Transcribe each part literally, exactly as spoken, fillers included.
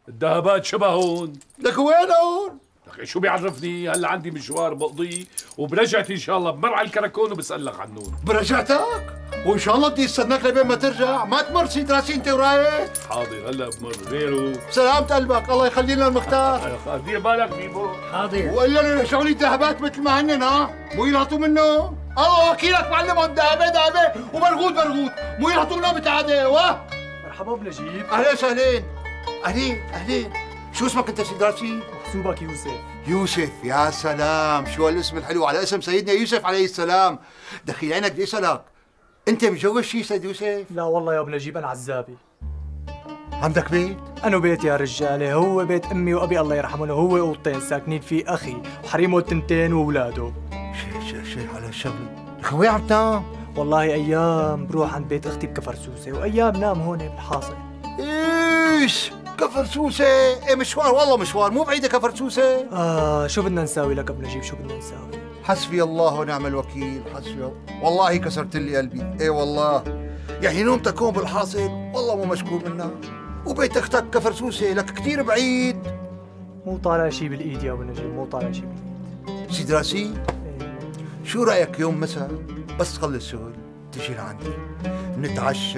الذهبات شبهون. لك وينهم؟ لك شو بيعرفني؟ هلا عندي مشوار بقضيه وبرجعتي ان شاء الله بمر على الكراكون وبسألك عنون. برجعتك؟ وان شاء الله بدي استناك لبين ما ترجع، ما تمر سيد راسي انت ورايح. حاضر هلا بمر غيره. سلامة قلبك، الله يخلي لنا المختار. دير بالك بيبو. حاضر. وإلا لنا شغلي الذهبات مثل ما هنن، ها؟ مو ينهطوا منه؟ الله وكيلك معلمهم، ذهبه ذهبه وبرغوث برغوث، مو ينهطوا منه بتعادة. واه مرحبا بنجيب. اهلين وسهلين. اهلين اهلين. شو اسمك انت سيد راسي؟ محسوبك يوسف. يوسف، يا سلام، شو هالاسم الحلو على اسم سيدنا يوسف عليه السلام. دخيل عينك بدي اسالك، انت متجوز شي سيد يوسف؟ لا والله يا ابو نجيب انا عزابي. عندك بيت؟ انا بيت يا رجاله، هو بيت امي وابي الله يرحمهم، وهو اوضتين ساكنين فيه اخي وحريمه التنتين واولاده. شيخ شيخ شيخ على الشغله، خوي عم تنام؟ والله ايام بروح عند بيت اختي بكفرسوسه، وايام نام هون بالحاصل. ايش؟ كفرسوسه؟ ايه مشوار، والله مشوار، مو بعيده كفرسوسه. اه شو بدنا نساوي لك ابو نجيب، شو بدنا نساوي؟ حسبي الله ونعم الوكيل، حسبي الله. والله كسرت لي قلبي، ايه والله. يعني نومتك هون بالحاصل والله مو مشكور منها، وبيت اختك كفرسوسه لك كثير بعيد. مو طالع شي بالايد يا ابو نجيب، مو طالع شي بالايد. سيد راسي، إيه. شو رايك يوم مساء بس تخلص شغل تجي لعندي، منتعشى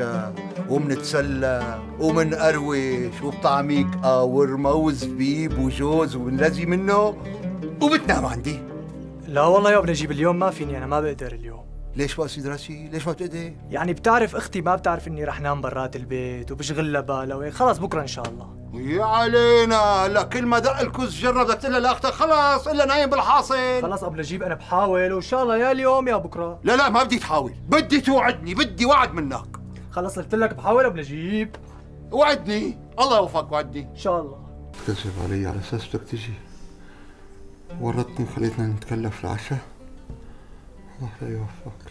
ومنتسلى ومنقروش وبطعميك قاورما وزبيب وجوز وبنلزي منه وبتنام عندي. لا والله يا ابو نجيب اليوم ما فيني، انا ما بقدر اليوم. ليش بقى سيد راسي؟ ليش ما بتقدر؟ يعني بتعرف اختي ما بتعرف اني رح نام برات البيت وبشغلها بالها وهيك، خلص بكره ان شاء الله. يا علينا، هلا كل ما دق الكوز جرب بدك تقول لها لاختك خلص الا نايم بالحاصل. خلص ابو نجيب انا بحاول وان شاء الله يا اليوم يا بكره. لا لا ما بدي تحاول، بدي توعدني، بدي وعد منك. خلص قلت لك بحاول ابو نجيب. وعدني، الله يوفقك، وعدني ان شاء الله. كذب علي على اساس بدك تجي، ورطني وخليتنا نتكلف العشاء. الله لا يوفقك.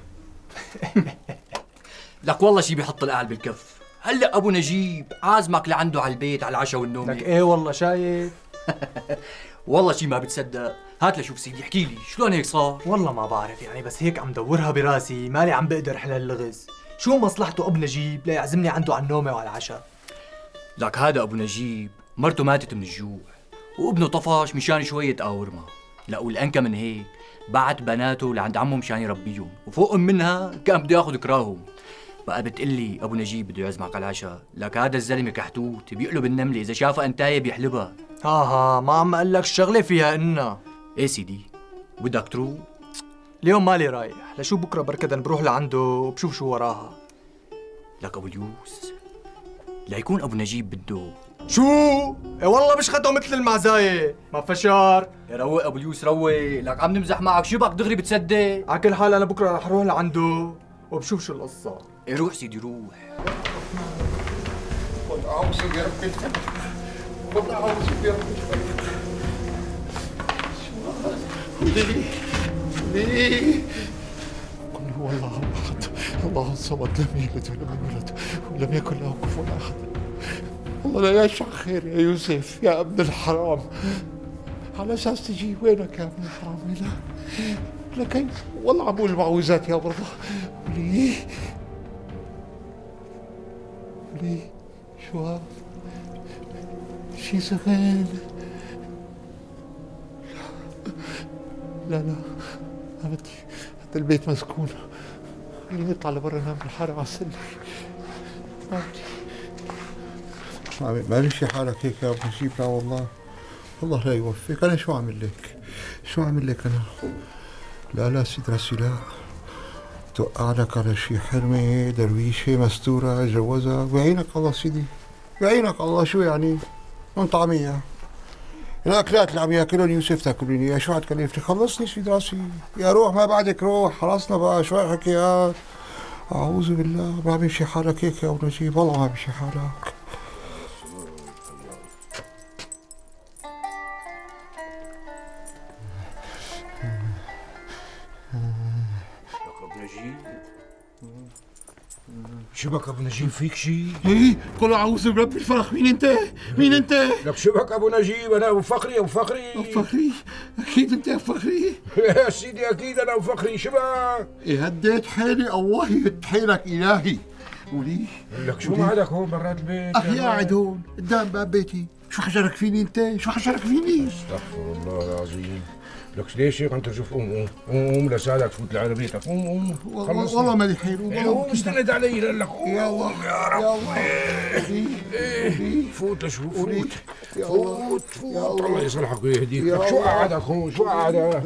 لك والله شي بيحط الاهل بالكف. هلا ابو نجيب عازمك لعنده على البيت على العشاء والنوم. لك ايه والله شايف. والله شي ما بتصدق. هات لشوف سيدي، احكي لي شلون هيك صار؟ والله ما بعرف يعني، بس هيك عم دورها براسي مالي عم بقدر احلى اللغز. شو مصلحته ابو نجيب ليعزمني عنده على النومه وعلى العشاء؟ لك هذا ابو نجيب مرته ماتت من الجوع وابنه طفش مشان شويه قاورما. لا والانكى من هيك بعت بناته لعند عمه مشان يربيهم، وفوقهم منها كان بده ياخذ كراههم. بقى بتقلي ابو نجيب بده يعزمك على العشاء، لك هذا الزلمه كحتوت بيقلب النمله، اذا شافها انتايه بيحلبها. ها ها ما عم اقول لك الشغله فيها انها. ايه سيدي بدك تروح؟ اليوم مالي رايح، لشو بكره بركضا بروح لعنده وبشوف شو وراها. لك ابو اليوس ليكون ابو نجيب بده شو؟ ايه والله مش خدوا مثل المعزايه، ما فشار. يا روق ابو اليوس روق، لك عم نمزح معك، شو بك دغري بتصدق؟ على كل حال انا بكره رح اروح لعنده وبشوف شو القصه. إيه روح سيدي روح. خذ عوزي بربي الفلك، خذ عوزي بربي الفلك. ليه؟ ليه؟ قل هو الله احد، الله الصمد، لم يلد ولم يولد ولم يكن له كفوا احد. والله لا يشع خير يا يوسف يا ابن الحرام. على اساس تجي وينك يا ابن الحرام؟ لا لكن والله عم بقول المعوذات يا برضه. وليه؟ وليه؟ شو هذا؟ شي سخن. لا لا ما بدي، هذا البيت مسكون، خليني اطلع لبرا انام بالحارة على السلة. ما بدي. ما ماشي حالك هيك يا ابو نجيب، لا والله، والله لا يوفقك. انا شو اعمل لك؟ شو اعمل لك انا؟ لا لا سيد راسي لا، توقع لك على شي حرمه درويشه مستوره جوزك بعينك الله سيدي، بعينك الله. شو يعني؟ من طعميه الاكلات اللي عم ياكلون يوسف تاكلون اياها، شو حتكلفني؟ خلصني سيد راسي يا روح، ما بعدك روح، خلصنا بقى شوي حكيات. اعوذ بالله، ما بيمشي حالك هيك يا ابو نجيب، والله ما بيمشي حالك. شو بك ابو نجيب، فيك شيء؟ ايه قل اعوذ برب الفلق. مين انت؟ مين انت؟ لك شو بك ابو نجيب؟ انا ابو فخري، ابو فخري. ابو فخري؟ اكيد انت ابو فخري. يا سيدي اكيد انا ابو فخري. شو بك؟ ايه هديت حيلي، الله يهد حيلك الهي. وليه؟ لك شو ما عندك هون برات البيت؟ اخي قاعد هون قدام باب بيتي، شو حجرك فيني انت؟ شو حجرك فيني؟ استغفر الله العظيم. لك ليش هيك انت؟ شوف قوم قوم قوم قوم لسالك تفوت لعربيتك. قوم قوم والله والله مالي حيل. قوم استند علي لك. يا الله يا رب. الله فوت لشوف فوت يا الله فوت فوت الله يصلحك ويهديك. شو قعدك هون؟ شو قعدك؟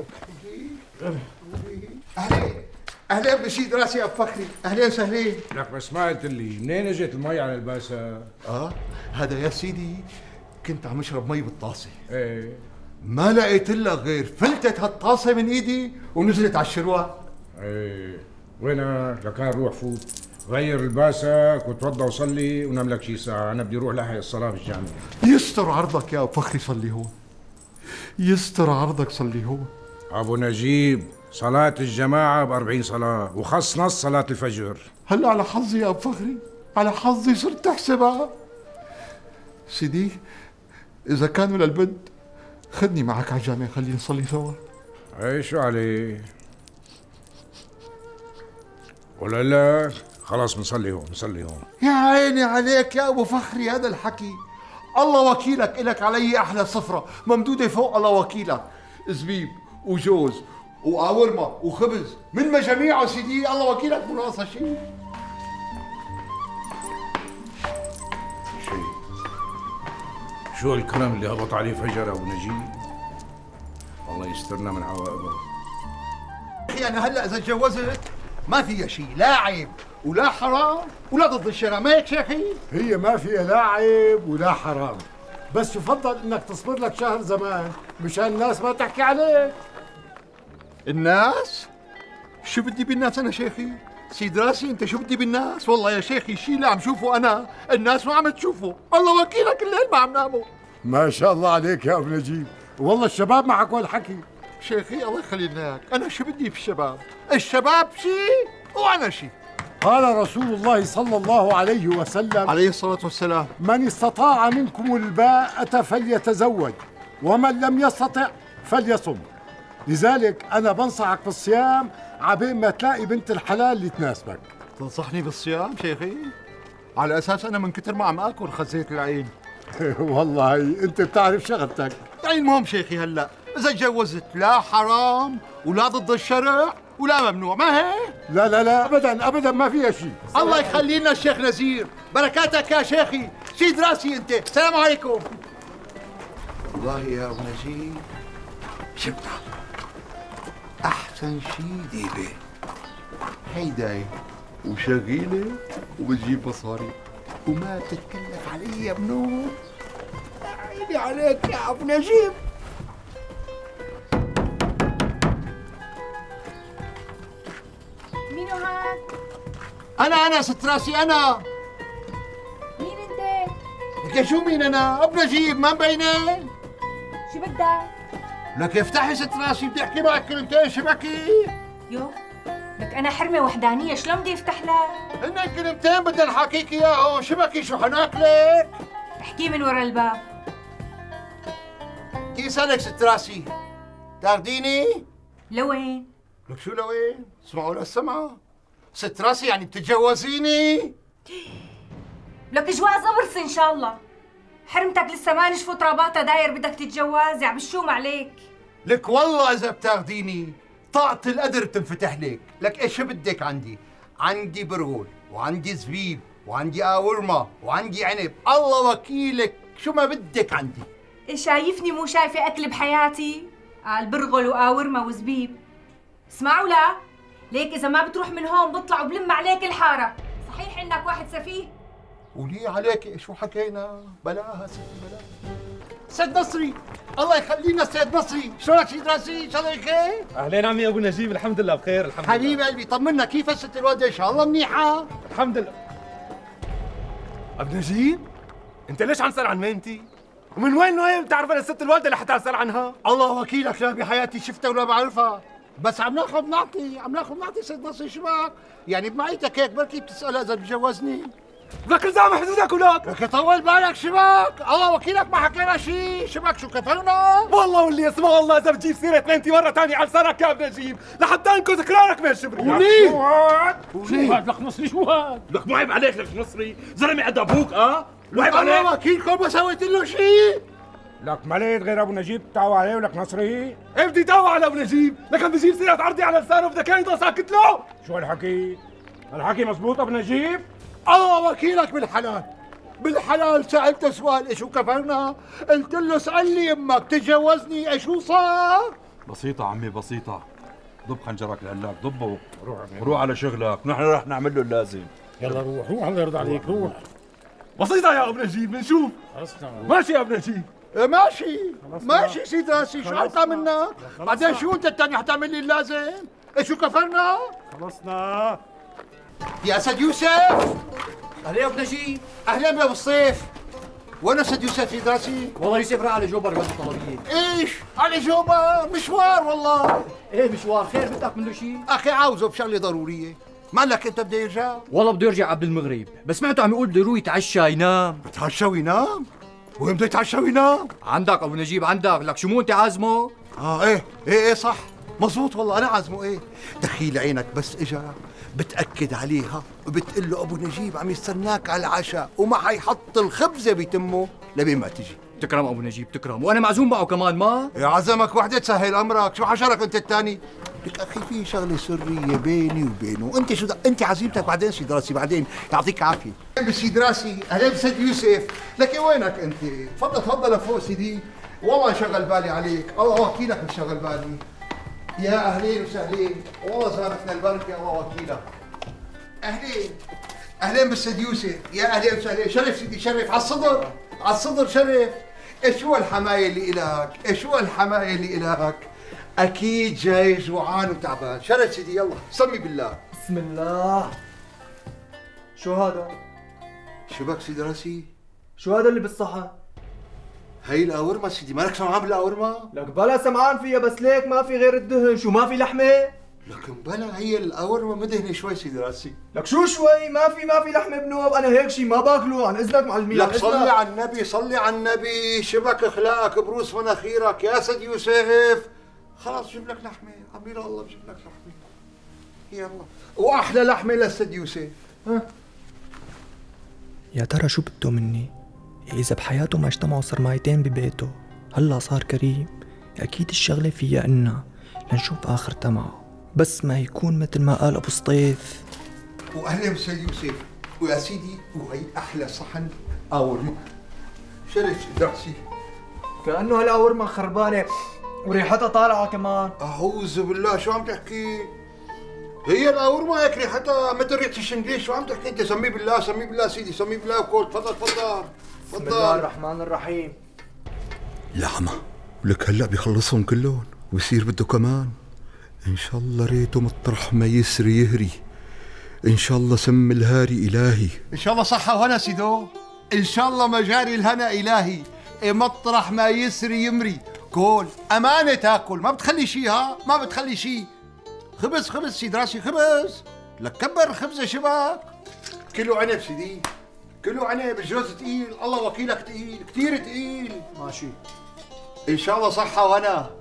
اهلين اهلين بشيد راسي يا ابو فخري. اهلين وسهلين. لك بس ما قلت لي منين اجت المي على الباسه؟ اه هذا يا سيدي كنت عم اشرب مي بالطاسه، ايه ما لقيت الا غير فلتت هالطاسه من ايدي ونزلت على الشروق. ايه وينك؟ لكان روح فوت غير لباسك وتوضى وصلي ونام لك شي ساعة، أنا بدي أروح لحق الصلاة بالجامع. يستر عرضك يا أبو فخري صلي هون. يستر عرضك صلي هون. أبو نجيب صلاة الجماعة بأربعين صلاة وخص نص صلاة الفجر. هلا على حظي يا أبو فخري، على حظي صرت أحسبها. سيدي إذا كانوا للبد خدني معك على الجامع خلينا نصلي سوا. اي شو عليه؟ ولا لا خلاص بنصلي هون بنصلي هون. يا عيني عليك يا أبو فخري هذا الحكي. الله وكيلك إلك علي أحلى صفرة ممدودة فوق الله وكيلك، زبيب وجوز وقاورما وخبز من مجاميعه سيدي. الله وكيلك مو ناقصة شيء. شيء شو الكلام اللي هبط عليه فجر أبو نجيب؟ الله يسترنا من عواقبه. أخي أنا هلا إذا تجوزت ما فيها شيء، لا عيب ولا حرام ولا ضد الشرع، ما هيك شيخي؟ هي ما فيها لا عيب ولا حرام، بس يفضل انك تصبر لك شهر زمان مشان الناس ما تحكي عليك. الناس؟ شو بدي بالناس انا شيخي؟ سيد راسي انت شو بدي بالناس؟ والله يا شيخي الشيء اللي عم شوفه انا الناس ما عم تشوفه، الله وكيلك الليل ما عم ناموا. ما شاء الله عليك يا ابو نجيب، والله الشباب معك والحكي. شيخي الله يخلي لنا اياك، انا شو بدي بالشباب؟ الشباب شيء وانا شيء. قال رسول الله صلى الله عليه وسلم عليه الصلاة والسلام: من استطاع منكم الباءة فليتزوج ومن لم يستطع فليصم. لذلك أنا بنصحك بالصيام عبين ما تلاقي بنت الحلال اللي تناسبك. تنصحني بالصيام شيخي؟ على أساس أنا من كتر ما عم آكل خزيت العين. والله أنت بتعرف شغلتك. يعني المهم شيخي هلا إذا تجوزت لا حرام ولا ضد الشرع ولا ممنوع، ما هيك؟ لا لا لا أبدا أبدا ما فيها شيء. الله يخلي لنا الشيخ نزير، بركاتك يا شيخي، سيد راسي أنت، السلام عليكم. والله يا أبو نجيب شبنا أحسن شيء ديبة هيداي وشغيلة وبتجيب مصاري وما بتتكلف علي يا بنور. عيني عليك يا أبو نجيب. مين هاد؟ أنا أنا ست راسي أنا. مين انت؟ لك شو مين أنا؟ أبو نجيب ما مبينة؟ شو بدك؟ لك افتحي ست راسي بدي أحكي معك كلمتين شبكي. يو لك أنا حرمة وحدانية شلون بدي أفتح لك؟ هن كلمتين بدي أحكيك إياهم شبكي. شو حناكلك؟ احكي من ورا الباب. بدي أسألك ست راسي تاخديني؟ لوين؟ لك شو لوين؟ اسمعوا للسمعة. ست راسي يعني بتتجوزيني؟ لك جواز أبرص إن شاء الله. حرمتك لسه ما نشفوا تراباتها داير بدك تتجوز، يا بالشوم عليك. لك والله إذا بتاخديني طاقة القدر بتنفتح لك. لك إيش بدك عندي؟ عندي برغل وعندي زبيب وعندي قاورما وعندي عنب، الله وكيلك شو ما بدك عندي. إيه شايفني مو شايفة أكل بحياتي؟ قال برغل وقاورما وزبيب. اسمعوا لا، ليك إذا ما بتروح من هون بطلع وبلم عليك الحارة. صحيح إنك واحد سفيه؟ ولي عليك شو حكينا؟ بلاها ست بلاها. سيد نصري الله يخلينا سيد نصري، شلونك سيد راسي؟ ان شاء الله بخير؟ اهلين عمي ابو نجيب، الحمد لله بخير الحمد لله. حبيب قلبي طمنا، كيف ست الوالده؟ ان شاء الله منيحه؟ الحمد لله. ابو نجيب انت ليش عم تسال عن ميمتي؟ ومن وين وين بتعرف انا الست الوالده لحتى اسال عنها؟ الله وكيلك لا بحياتي شفتها ولا بعرفها، بس عم ناخذ نعطي عم ناخذ نعطي سيد نصري. شو بك؟ يعني بمعيتك هيك بركي بتسالها اذا بتجوزني؟ بدك الزام حدودك ولك. لك طول بالك شبك، الله وكيلك ما حكينا شيء، شبك شو كفرنا؟ والله واللي اسمع الله اذا بتجيب سيره بنتي مره ثانيه على لسانك يا ابن نجيب لحتى انكو ذكرانك من شبري. وليه؟ شو هاد؟ شو هاد لك مصري شو هاد؟ لك مو عيب عليك لك مصري، زلمه قد ابوك اه؟ مو عيب عليك؟ الله وكيلكم ما سويت له شيء. لك ما لقيت غير ابو نجيب تعوا عليه ولك مصري؟ ايه بدي داوى على ابو نجيب، لك عم بجيب سيره عرضي على لسانه بدك يضل ساكت له؟ شو هالحكي؟ هالحكي مزبوط ابو نجيب؟ الله وكيلك بالحلال، بالحلال سألته سؤال ايش كفرنا؟ قلت له اسألني يمك تتجوزني ايش صار؟ بسيطة عمي بسيطة، ضب خنجرك لهلاك ضبه روح روح على شغلك، نحن رح نعمل له اللازم. يلا روح روح الله يرضى عليك روح. بسيطة يا ابو نجيب بنشوف. ماشي يا ابو نجيب. إيه ماشي ماشي سيد راسي، شو حطها منك؟ بعدين شو انت الثاني حتعمل لي اللازم؟ ايش شو كفرنا؟ خلصنا. يا اسد يوسف، اهلا يا ابو نجيب. اهلا بابو الصيف. وين اسد يوسف سيد راسي؟ والله يوسف راح على جوبر بده طلبيه. ايش؟ على جوبر مشوار والله. ايه مشوار خير بدك منه شيء؟ اخي عاوزه بشغله ضروريه. مالك انت بده يرجع؟ والله بده يرجع قبل المغرب، بس سمعته عم يقول بده يروح يتعشى ينام. بتعشى وينام؟ وين بده يتعشى وينام؟ عندك ابو نجيب عندك، لك شو مو انت عازمه؟ اه ايه ايه ايه صح مزبوط والله انا عازمه. ايه دخيل عينك بس اجا بتأكد عليها وبتقول له ابو نجيب عم يستناك على العشاء وما حيحط الخبزه بتمه لبين ما تجي. تكرم ابو نجيب تكرم، وانا معزوم معه كمان ما؟ يا عزمك وحده تسهل امرك، شو حشرك انت الثاني؟ لك اخي في شغله سريه بيني وبينه، انت شو انت عزيمتك بعدين سيد راسي بعدين يعطيك عافيه. بسيد راسي اهلا بسيد يوسف، لك وينك انت؟ تفضل تفضل لفوق سيدي، والله شغل بالي عليك، الله وكيلك مشغل بالي. يا اهلين وسهلين، والله زارتنا البركه الله وكيلك. اهلين اهلين بالسيد يوسف، يا اهلين وسهلين، شرف سيدي شرف، على الصدر على الصدر شرف. ايش هو الحمايه اللي الك؟ ايش هو الحمايه اللي الك؟ اكيد جاي جوعان وتعبان، شرف سيدي يلا سمي بالله. بسم الله. شو هذا؟ شو بك سيدي راسي؟ شو هذا اللي بالصحن؟ هي القورمه سيدي، مالك سمعان بالقورمه؟ لك بلا سمعان فيها بس ليك ما في غير الدهن، شو ما في لحمه؟ لكن بلا هي القورمه مدهنه شوي سيدي راسي. لك شو شوي؟ ما في ما في لحمه بنوب، انا هيك شيء ما باكله عن اذنك معلمين. لك صلي على النبي صلي على النبي، شبك اخلاقك بروس مناخيرك يا سيد يوسف. خلاص جيب لك لحمه، عمي الله بجيب لك لحمه. يلا واحلى لحمه للسيد يوسف. ها يا ترى شو بده مني؟ إذا بحياته ما اجتمعوا صرمايتين ببيته، هلا صار كريم، أكيد الشغلة فيها إنا لنشوف آخر تمعه، بس ما يكون مثل ما قال أبو سطيف. وأهلا بسيد يوسف، ويا سيدي وهي أحلى صحن قورمة. شرف سيد راسي. كأنه هالقورمة خربانة وريحتها طالعة كمان. أعوذ بالله شو عم تحكي؟ هي القورمة هيك ريحتها مثل ريحة الشنقليش، شو عم تحكي أنت؟ سمي بالله سمي بالله سيدي سمي بالله وكل. تفضل تفضل بسم الله الرحمن الرحيم. لعمة ولك هلا بيخلصهم كلهم ويصير بده كمان. ان شاء الله ريته مطرح ما يسري يهري، ان شاء الله سم الهاري الهي، ان شاء الله صحة وهنا سيدو، ان شاء الله مجاري الهنا الهي، مطرح ما يسري يمري. كول امانة تاكل ما بتخلي شي، ها ما بتخلي شي. خبز خبز سيد راسي خبز، لك كبر الخبزة شبك. كيلو عنب سيدي كيلو عنب، الجوز تقيل الله وكيلك تقيل كثير تقيل. ماشي ان شاء الله صحة وانا.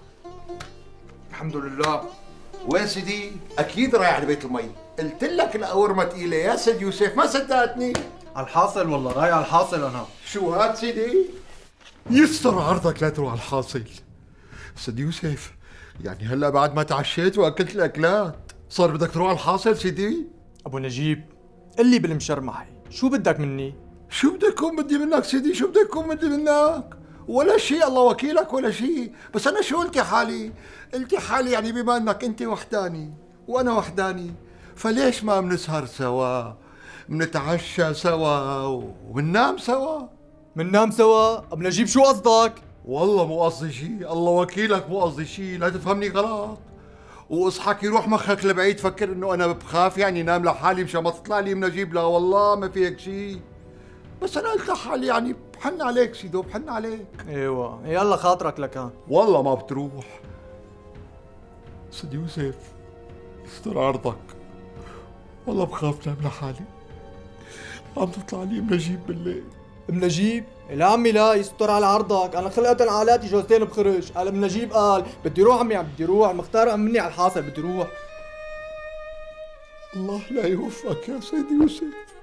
الحمد لله. وين سيدي؟ اكيد رايح على بيت المي، قلت لك القورمة ثقيلة يا سيد يوسف ما صدقتني. على الحاصل والله رايح على الحاصل انا. شو هاد سيدي؟ يستر عرضك لا تروح على الحاصل. سيد يوسف يعني هلا بعد ما تعشيت واكلت الاكلات صار بدك تروح على الحاصل سيدي؟ ابو نجيب قل لي بالمشرمحي شو بدك مني؟ شو بدي يكون بدي منك سيدي؟ شو بدي يكون بدي منك؟ ولا شيء الله وكيلك ولا شيء، بس انا شو قلت حالي؟ قلت حالي يعني بما انك انت وحداني وانا وحداني فليش ما بنسهر سوا؟ بنتعشى سوا وبننام سوا. بننام سوا؟ ابو نجيب شو قصدك؟ والله مو قصدي شيء، الله وكيلك مو قصدي شيء، لا تفهمني غلط. واصحك يروح مخك لبعيد فكر انه انا بخاف يعني نام لحالي مشان ما تطلع لي من اجيب. لا والله ما في هيك شيء، بس انا قلت لحالي يعني بحن عليك سيدو بحن عليك. ايوه يلا خاطرك لكان. والله ما بتروح سيد يوسف، استر عرضك، والله بخاف نام لحالي. عم تطلع لي ام نجيب بالليل. ام نجيب؟ لا عمي لا، يستر على عرضك، انا خلقة عالاتي جوزتين بخرج. قال ام نجيب قال بدي روح عمي، عم بدي روح، المختار قام مني على الحاصل بدي روح. الله لا يوفقك يا سيد يوسف،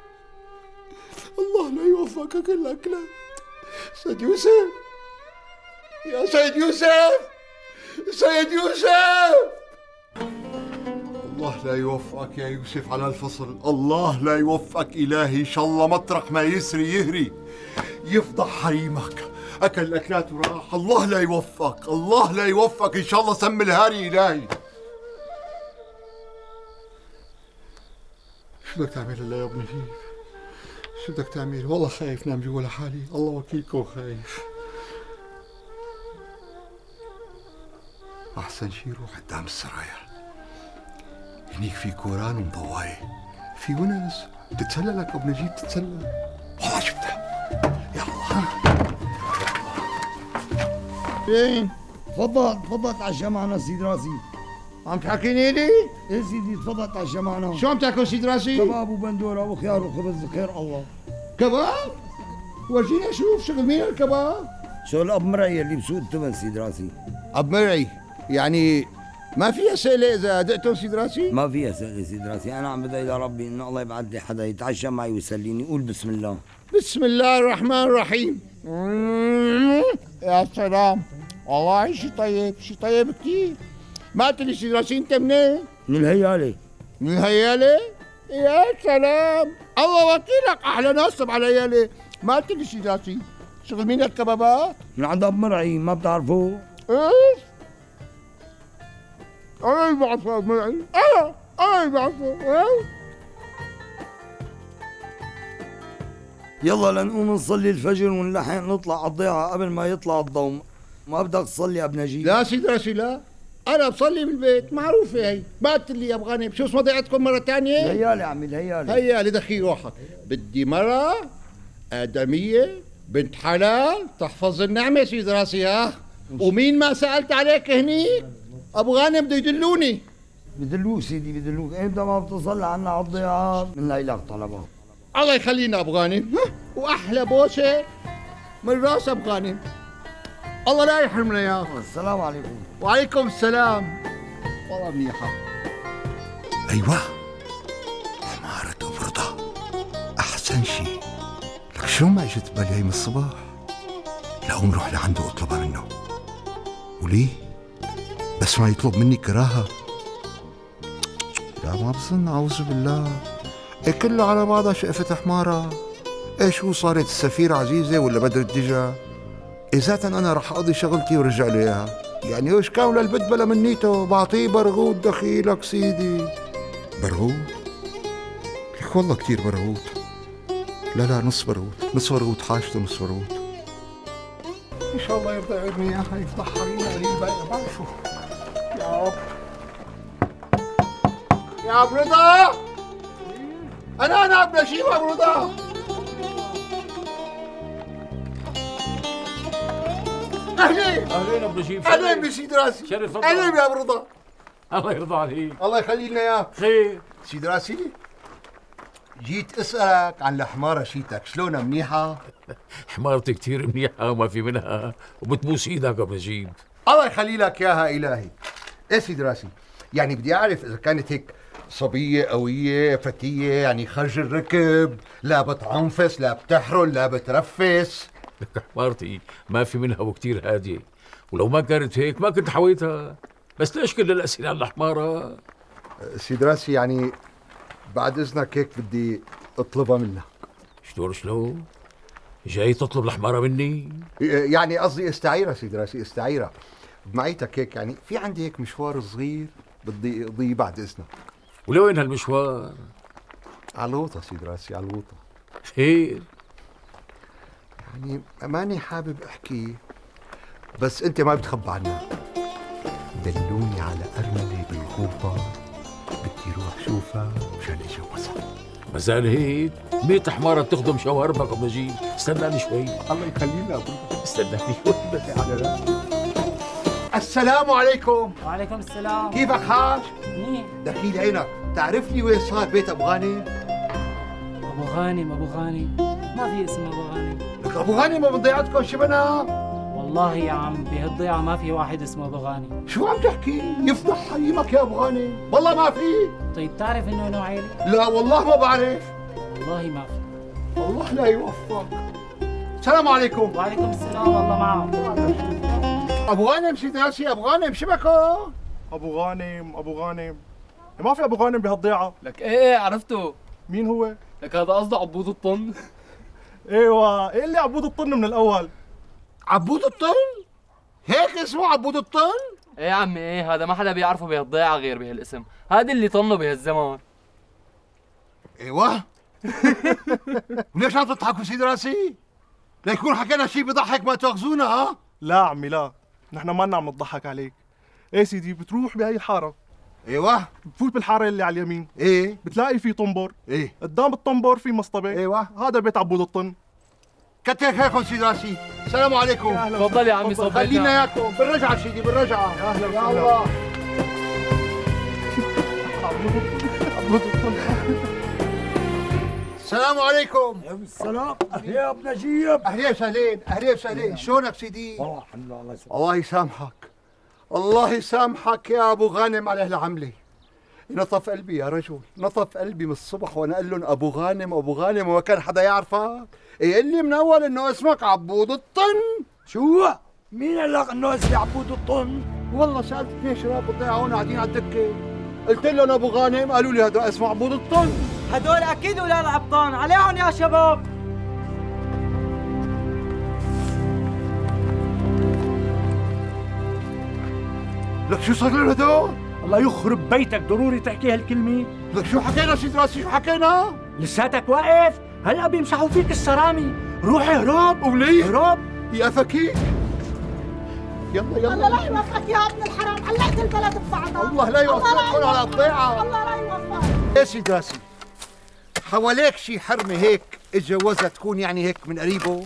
الله لا يوفقك الا كلام. سيد يوسف، يا سيد يوسف، سيد يوسف، الله لا يوفقك يا يوسف على الفصل، الله لا يوفقك إلهي، إن شاء الله مطرح ما يسري يهري يفضح حريمك، أكل الأكلات وراح، الله لا يوفقك، الله لا يوفقك، إن شاء الله سم الهاري إلهي. شو بدك تعمل هلا يا ابن نجيب؟ شو بدك تعمل؟ والله خايف نام جوا لحالي، الله وكيلكم خايف. أحسن شي روح قدام السرايا، هنيك في كوران ومضواية، في ونس، بتتسلى لك ابو نجيب تتسلى. والله شفتها. يلا فين؟ تفضل تفضل تعشى معنا سيد راسي. عم تحكيني لي؟ ايه سيدي تفضل تعشى معنا. شو عم تاكل سيد راسي؟ كباب وبندوره وخيار وخبز خير الله. كباب؟ ورجيني اشوف شغل مين الكباب؟ شغل اب مرعي اللي بسوق التمن سيد راسي. اب مرعي؟ يعني ما فيها سهلة إذا دقتهم سيد راسي؟ ما فيها سهلة سيد راسي، أنا عم بدعي لربي إنه الله يبعث لي حدا يتعشى معي ويسليني، قول بسم الله. بسم الله الرحمن الرحيم. يا سلام، والله شي طيب، شي طيب كثير. ما قلت لي سيد راسي أنت منين؟ من الهيالة. من الهيالة؟ يا سلام، الله وكيلك أحلى ناس تبع الهيالة. ما قلت لي سيد راسي شغل مين الكبابات؟ من عند أب مرعي، ما بتعرفوه؟ إيش؟ أنا اللي بعرفه معي، أنا أنا اللي بعرفه. يلا لنقوم نصلي الفجر ونلحق نطلع على الضيعة قبل ما يطلع الضوء. ما بدك تصلي يا ابن نجيب؟ لا سيدي راسي لا، أنا بصلي بالبيت، معروفة هي. ما قلت لي يا أبو غانم شو اسمها ضيعتكم مرة ثانية؟ الهيالة عمي الهيالة. هيالة دخيل روحك، بدي مرة آدمية بنت حلال تحفظ النعمة سيدي راسي ها؟ ومين ما سألت عليك هنيك؟ ابو غانم بده يدلوني. بدلوك سيدي بدلوك، امتى ما بتصلي عنا على الضيعة بنلاقي لك طلبات. الله يخلينا ابو غانم، واحلى بوسه من راس ابو غانم. الله لا يحرمنا اياه. السلام عليكم. وعليكم السلام. والله منيحه. ايوه عمارة افرضها احسن شيء. لك شو ما اجت بالي هي من الصباح؟ لقوم روح لعنده اطلبها منه. وليه؟ بس ما يطلب مني كراهة. لا ما بظن، أعوذ بالله. إيه كله على بعضها شقفة حمارة. إيش هو صارت السفيرة عزيزة ولا بدر الدجا؟ إذا أنا رح أقضي شغلتي ورجع له إياها. يعني إيش كان للبد بلا منيته، بعطيه برغوت دخيلك سيدي. برغوت؟ لك والله كتير برغوت. لا لا نص برغوت، نص برغوت حاجته نص برغوت. إن شاء الله يرضى عني إياها يفضح حرينا عليه الباقي بعرفه. يا رب. يا ابو رضا، انا انا ابن نجيب ابو رضا. اهلين اهلين ابو نجيب. اهلين بسيد راسي. شرف اهلين يا ابو رضا. الله يرضى عليك. الله يخلي لنا اياه. خير سيد راسي، جيت اسالك عن الحماره شيتك، شلونها منيحه؟ حمارتي كثير منيحه وما في منها وبتبوس ايدك ابو نجيب. الله يخلي لك اياها الهي. ايه سيد راسي، يعني بدي اعرف اذا كانت هيك صبيه قويه فتيه، يعني خرج الركب، لا بتعنفس لا بتحرل لا بترفس. لك حمارتي ما في منها وكثير هاديه، ولو ما كانت هيك ما كنت حويتها. بس ليش كل الاسئله عن الحماره؟ سيد راسي يعني بعد اذنك هيك بدي اطلبها منك. شلون شلون؟ جاي تطلب الحماره مني؟ يعني قصدي استعيرها سيد راسي، استعيرها بمعيتك هيك. يعني في عندي هيك مشوار صغير بدي اقضيه بعد اذنك. ولوين هالمشوار؟ على الوطة سيد راسي، على الوطة. خير؟ يعني ماني حابب احكي، بس انت ما بتخبى عنها. دلوني على ارمله بالغوطة، بدي روح شوفها مشان اتجوزها. مازال هيك؟ ميت حمارة بتخدم شواربك ابو نجيب، استناني شوي. الله يخلينا ابو استناني شوي بس. السلام عليكم. وعليكم السلام. كيفك حاج؟ منيح. دخيل عينك، تعرف لي وين صار بيت ابو غانم؟ ابو غانم ابو غانم، ما في اسم ابو غانم. لك ابو غانم ابو ضيعتكم شبنا؟ والله يا عم بهالضيعه ما في واحد اسمه ابو غانم. شو عم تحكي؟ يفضح حيمك يا ابو غانم، والله ما في. طيب تعرف انه له عيله؟ لا والله ما بعرف. والله ما في. الله لا يوفق. السلام عليكم. وعليكم السلام، والله معه. ابو غانم سيدي راسي، ابو غانم شبكه؟ ابو غانم ابو غانم ما في ابو غانم بهالضيعه. لك ايه ايه عرفته. مين هو؟ لك هذا قصده عبود الطن. ايوه، ايه اللي عبود الطن من الاول؟ عبود الطن؟ هيك اسمه عبود الطن؟ ايه يا عمي ايه، هذا ما حدا بيعرفه بهالضيعه غير بهالاسم، هذا اللي طنه بهالزمان. ايوه. وليش عم تضحكوا سيدي راسي؟ ليكون حكينا شيء بضحك ما تاخذونا ها؟ لا عمي لا، نحن ما عم نضحك عليك. ايه سيدي، بتروح بهي الحاره. ايوه. بتفوت بالحاره اللي على اليمين. ايه. بتلاقي في طنبور. ايه. قدام الطنبور في مصطبه. ايوه. هذا بيت عبود الطن. كتر خيركم سيدي راسي، السلام عليكم. تفضل يا عمي صبيتنا. خلينا اياكم بالرجعه سيدي بالرجعه. يا اهلا يا الله. عبود الطن. السلام عليكم. السلام. اهلين يا ابو نجيب. اهلين وسهلين، اهلين وسهلين، شلونك سيدي؟ والله الحمد لله. الله يسلمك. الله يسامحك، الله يسامحك يا ابو غانم على هالعمله. نطف قلبي يا رجل، نطف قلبي من الصبح وانا اقول لهم ابو غانم ابو غانم وما كان حدا يعرفك. يقول لي من اول انه اسمك عبود الطن. شو؟ مين قال لك انه اسمي عبود الطن؟ والله سالت اثنين شباب بالضيعه هون قاعدين على الدكه، قلت لهم ابو غانم، قالوا لي هذا اسمه عبود الطن. هدول اكيد اولاد عبطان، عليهم يا شباب. لك شو صار لنا هدول؟ الله يخرب بيتك، ضروري تحكي هالكلمة. لك شو حكينا سيد راسي، شو حكينا؟ لساتك واقف؟ هلا بيمسحوا فيك السرامي، روح اهرب. وليه؟ اهرب يا فكيك. يلا يلا. الله لا يوفقك يا ابن الحرام، علقت البلد ببعضها. الله لا يوفقكم على الضيعة. الله لا يوفقك. ايه سيد راسي، حواليك شي حرمة هيك اتجوزها تكون يعني هيك من قريبه؟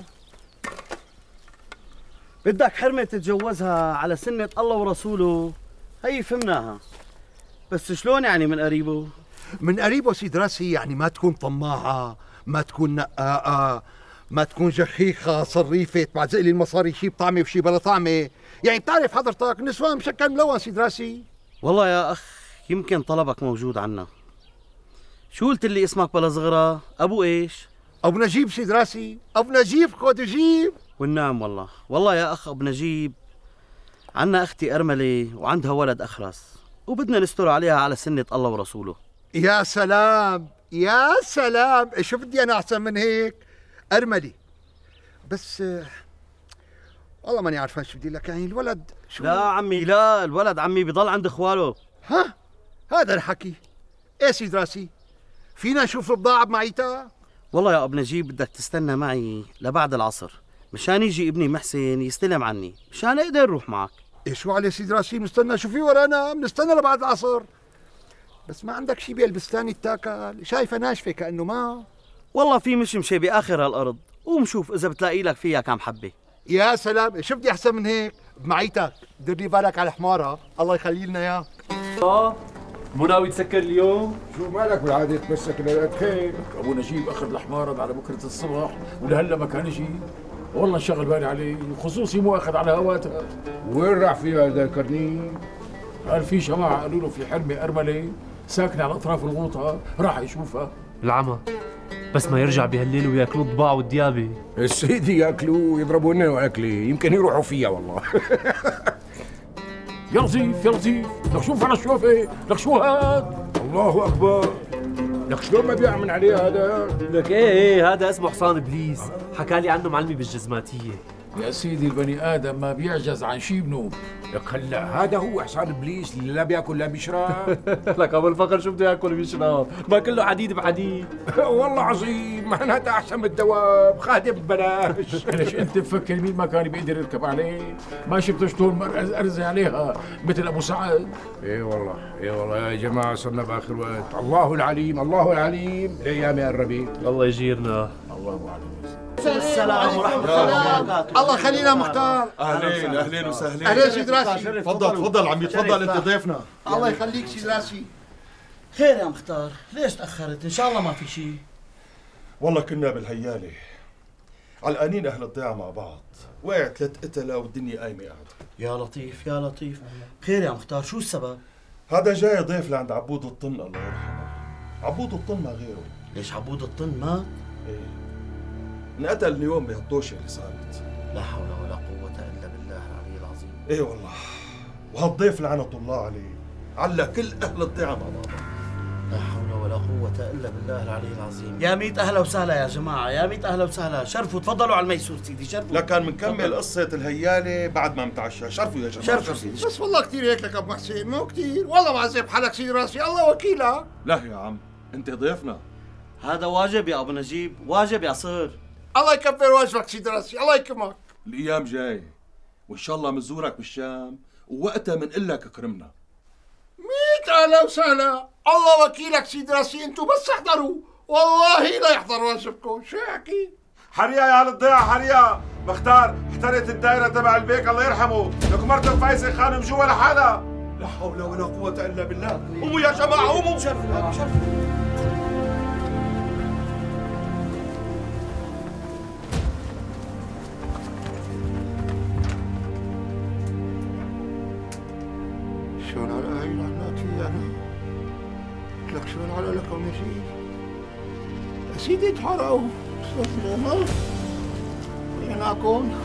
بدك حرمة تتجوزها على سنة الله ورسوله، هي فهمناها، بس شلون يعني من قريبه؟ من قريبه سيد راسي يعني ما تكون طماعة، ما تكون نقاقة، ما تكون جخيخة صريفة تبعزق لي المصاري شي بطعمة وشي بلا طعمة، يعني بتعرف حضرتك نسوان مشكل ملون سيد راسي. والله يا أخ يمكن طلبك موجود عنا. شو قلت لي اسمك بلا صغرى؟ أبو إيش؟ أبو نجيب سيد راسي، أبو نجيب خود جيب. والنعم والله، والله يا أخ أبو نجيب عنا أختي أرملة وعندها ولد أخرس وبدنا نستر عليها على سنة الله ورسوله. يا سلام يا سلام، شو بدي أنا أحسن من هيك؟ أرملة بس والله ماني عارفان شو بدي لك، يعني الولد شو؟ لا عمي لا، الولد عمي بضل عند إخواله. ها؟ هذا الحكي. إيه سيد راسي؟ فينا نشوف البضاعة بمعيتها؟ والله يا أبو نجيب بدك تستنى معي لبعد العصر مشان يجي ابني محسن يستلم عني مشان اقدر اروح معك. إيه شو عليه سيد راسي، بنستنى شو في ورانا، بنستنى لبعد العصر. بس ما عندك شي بالبستان التاكل؟ شايفة ناشفة كأنه ما. والله في مشمشة بآخر هالأرض، قوم شوف إذا بتلاقي لك فيها كم حبة. يا سلام، شو بدي أحسن من هيك؟ بمعيتك، دير بالك على حمارة، الله يخلي لنا إياك. اه مو ناوي تسكر اليوم؟ شو مالك بالعادة تمسك لقد خير؟ ابو نجيب اخذ الحمار على بكره الصبح ولهلا ما كان يجي، والله انشغل بالي عليه، خصوصي مو اخذ على هواتها. وين راح فيها هذا الكرنين؟ قال في جماعه قالوا له في حرمه ارمله ساكنه على اطراف الغوطه، راح يشوفها. العمى بس ما يرجع بهالليل وياكلوا الضباع والديابه. السيدي ياكلوا ويضربوا لنا اكلي، يمكن يروحوا فيها والله. يا لطيف يا لطيف، لك شوف على الشوفه، لك شو هاد؟ الله اكبر، لك شلون ما بيعمل عليه هذا؟ لك ايه ايه هذا اسمه حصان ابليس، حكى لي عنه معلمي بالجزماتيه. يا سيدي البني ادم ما بيعجز عن شي بنوب. لك هلا هذا هو حصان ابليس اللي لا بياكل لا بيشرب. لك ابو الفقر شو بده ياكل ويشرب؟ ما كله حديد بحديد. والله عظيم، معناتها احسن من الدواب، خادم ببلاش. ليش انت بفكر مين ما كان بيقدر يركب عليه؟ ما شفت شلون مرقز ارزي عليها مثل ابو سعد؟ ايه والله ايه والله يا جماعه صرنا باخر وقت، الله العليم الله العليم الايام قربت. الله يجيرنا. الله اعلم. السلام ورحمة الله وبركاته. الله يخلينا مختار. اهلين اهلين وسهلين. اهلين سيد راسي. تفضل تفضل عمي تفضل، انت ضيفنا. الله يخليك سيد راسي. خير يا مختار، ليش تأخرت؟ إن شاء الله ما في شيء. والله كنا بالهيالة علقانين أهل الضيعة مع بعض، وقعت ثلاث قتلة والدنيا قايمة قاعدة. يا لطيف يا لطيف، خير يا مختار، شو السبب؟ هذا جاي ضيف لعند عبود الطن الله يرحمه. عبود الطن ما غيره. ليش عبود الطن مات؟ ايه انقتل اليوم بهالطوشة اللي صارت. لا حول ولا قوة إلا بالله العلي العظيم. ايه والله، وهالضيف لعنة الله عليه على كل أهل الضيعة مع بعض. لا حول ولا قوة إلا بالله العلي العظيم. يا ميت أهلا وسهلا يا جماعة، يا ميت أهلا وسهلا، شرفوا تفضلوا على الميسور سيدي، شرفوا. لكن بنكمل قصة الهيالة بعد ما متعشى، شرفوا يا جماعة. شرفوا سيدي. بس والله كثير هيك لك ابو حسين، مو كثير، والله معذب حالك سيدي راسي، الله وكيلك. لا يا عم، أنت ضيفنا. هذا واجب يا أبو نجيب، واجب يا صهر. الله يكبر واجبك سيدي راسي، الله يكرمك. الأيام جاي، وإن شاء الله بنزورك بالشام، ووقتها بنقول لك اكرمنا. ميت اهلا وسهلا، الله وكيلك سيدي راسي، انتم بس احضروا، والله لا يحضر واجبكم، شو احكي؟ حريا يا اهل الضيعة، حريا. مختار احترقت الدائرة تبع البيك الله يرحمه، لك مرته فايزة خانم جوا لحالها. لا حول ولا قوة إلا بالله. قوموا يا جماعة قوموا. شرفوا شرفوا. شلون على هاي العنات انا؟ قلت لك شلون على لك ابو نجيب؟ يا سيدي تحرقوا، استغفروا ويناكم؟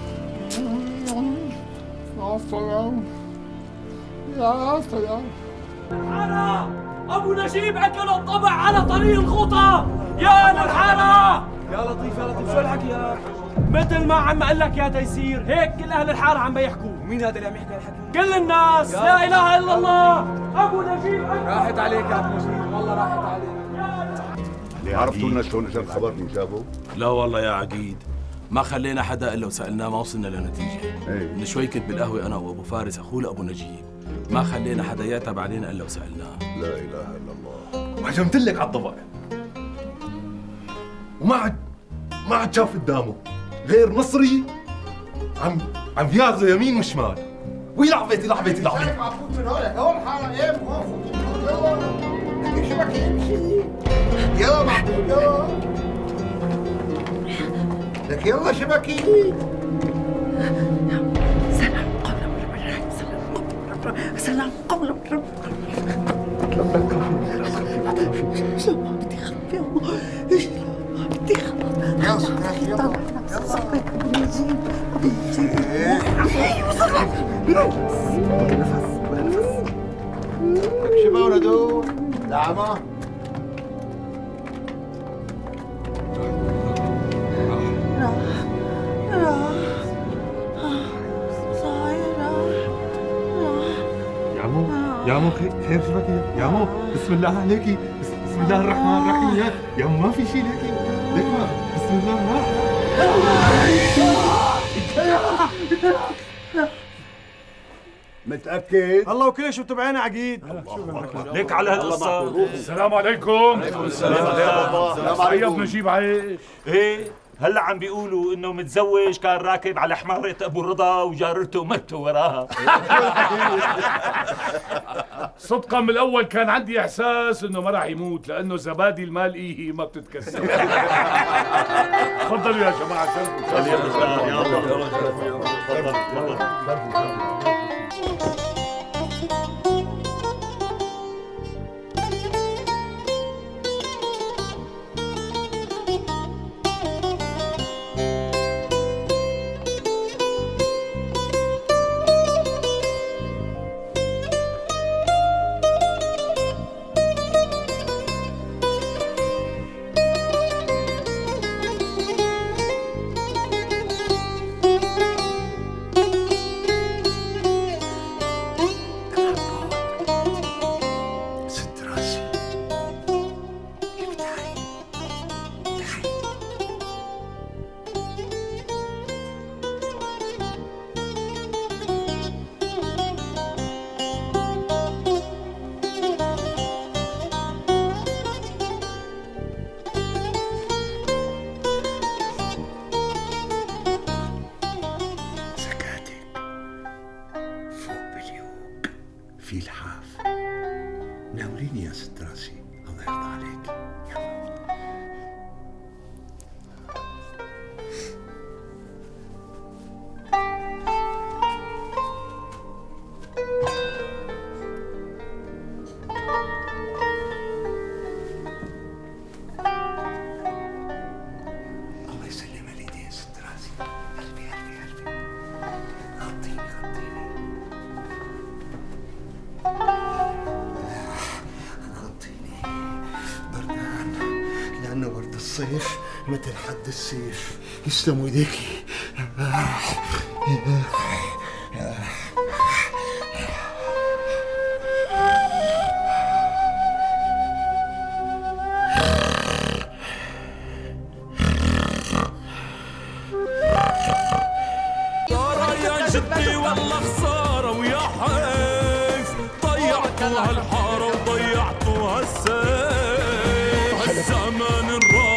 يا سلام يا سلام. الحارة ابو نجيب اكل الطبع على طريق الخطى، يا للحارة. يا لطيف يا لطيف، شو الحكي يا مثل ما عم قال لك يا تيسير، هيك كل اهل الحارة عم بيحكوا. مين هذا اللي عم يحكي الحكي؟ كل الناس، لا اله الا الله. ابو نجيب راحت عليك يا ابو نجيب، والله راحت عليك. عرفتوا لنا شلون اجى الخبر من جابه؟ لا والله يا عقيد، ما خلينا حدا الا وسالناه ما وصلنا لنتيجه. ايه من شوي كنت بالقهوه انا وابو فارس اخوه لابو نجيب، ما خلينا حدا يعتب علينا الا وسالناه. لا اله الا الله. وهجمت لك على الطبق وما عاد ما عاد شاف قدامه غير مصري عم عم ياخذه يمين وشمال، ويلعب بيتي يلعب بيتي يلعب بيتي. معفوت من هون، هون حارة ايه معفوت من هون، يلا لك شبك يمشي، يلا معفوت يلا، لك يلا شبكي. سلام قولا من رب الرحيم، سلام قولا من رب الرحيم، سلام قولا من رب الرحيم. لا تخافي، لا بدي خاف يا الله، ايش لا بدي خاف. يلا يلا يلا صبيت ابو نجيب، ابو نجيب. ايوه صبيت. ولا نفس ولا نفس. لك شباب ولدو، دعمة. يا مو خير شبكي يا مو، بسم الله عليكي، بسم الله الرحمن الرحيم. يا يا مو ما في شيء ليكي ليك، ما بسم الله الرحمن. متأكد؟ الله وكيل شو بتبعينا عقيد. ليك على هالقصة. السلام عليكم. السلام عليكم. عليكم. نجيب عيش. ايه هلا عم بيقولوا انه متزوج، كان راكب على حمارة ابو رضا وجارته مرته وراها. صدقا من الاول كان عندي احساس انه ما راح يموت، لانه زبادي المال ايه ما بتتكسر. تفضلوا يا جماعه، في الحاف. ناوليني يا ست راسي، الله يرضى عليك. لأنه ورد الصيف مثل حد السيف. يسلموا ايديكي. يا جدي والله خسارة ويا حيف، ضيعتوا هالحارة وضيعتوا هالسيف، هالزمان الراح